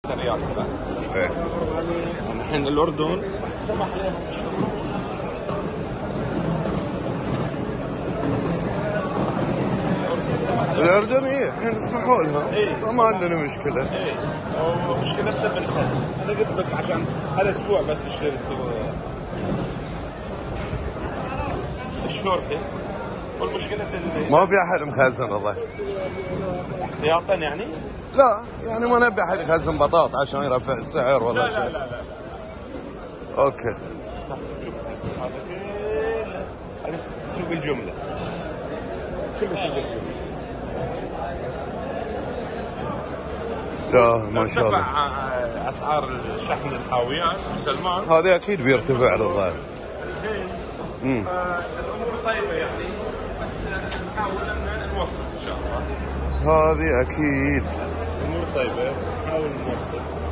رياض كذا. ايه الحين الأردن الأردن ايه الحين يسمحوا لها. إيه. ما عندنا مشكلة. ايه مشكلتنا بالحل. انا قلت لك عشان هذا اسبوع بس الشورتة والمشكلة ما في أحد مخزن الله. احتياطا يعني؟ لا يعني ما نبي أحد يخزن بطاط عشان يرفع السعر ولا شيء. لا اوكي. شوف هذا سوق الجملة. كله سوق الجملة. لا ما شاء الله. ارتفع اسعار الشحن الحاويات سلمان. هذا اكيد بيرتفع للظاهر. الامور طيبه يعني بس نحاول ان نوصل ان شاء الله. هذه اكيد. الامور طيبه نحاول نوصل.